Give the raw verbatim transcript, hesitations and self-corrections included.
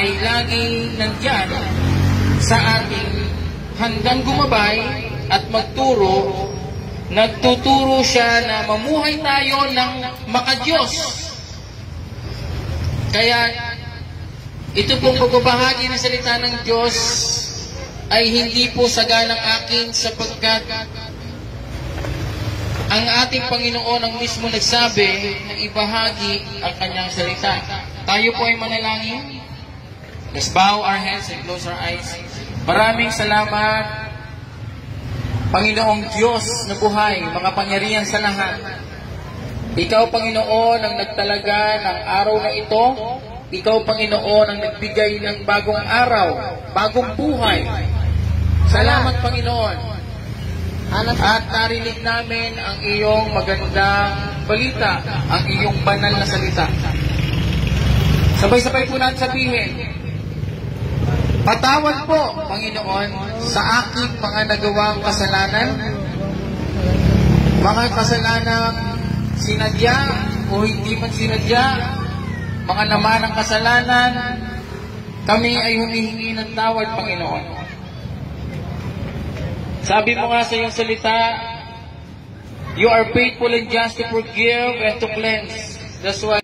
ay laging nandyan sa ating handang gumabay at magturo. Nagtuturo siya na mamuhay tayo ng makadiyos. Kaya ito pong pagbabahagi ng salita ng Diyos ay hindi po saganang akin, sapagkat ang ating Panginoon ang mismo nagsabi na ibahagi ang kanyang salita. Tayo po ay manalangin. Let's bow our heads and close our eyes. Maraming salamat, Panginoong Diyos na buhay, makapangyarihan sa lahat. Ikaw, Panginoon, ang nagtalaga ng araw na ito. Ikaw, Panginoon, ang nagbigay ng bagong araw, bagong buhay. Salamat, Panginoon. At narinig namin ang iyong magandang balita, ang iyong banal na salita. Sabay-sabay po natin sabihin, patawad po, Panginoon, sa aking mga nagawang kasalanan, mga kasalanang sinadya o hindi man sinadya, mga naman ng kasalanan, kami ay humihingi ng tawad, Panginoon. Sabi mo nga sa iyong salita, you are faithful and just to forgive and to cleanse. That's why